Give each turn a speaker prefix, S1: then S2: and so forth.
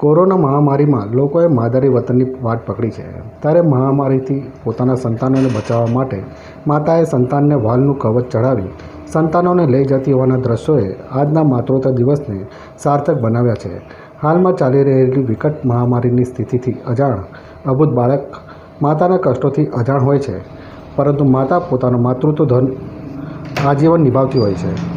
S1: Corona મહામારીમાં લોકોએ માદરે વતનની વાટ પકડી છે, ત્યારે મહામારીથી પોતાના સંતાનોને બચાવવા માટે માતાએ સંતાનને વાલનું કવચ ચડાવી સંતાનોને લઈ જતી હોવાના દ્રશ્યોએ આજના માતૃત્વ દિવસને સાર્થક બનાવ્યા છે. હાલમાં ચાલી રહેલી વિકટ મહામારીની સ્થિતિથી અજાણ અબોધ બાળક માતાના કષ્ટોથી અજાણ હોય છે, પરંતુ માતા પોતાનું માતૃત્વ ધર્મ આજીવન નિભાવતી હોય છે.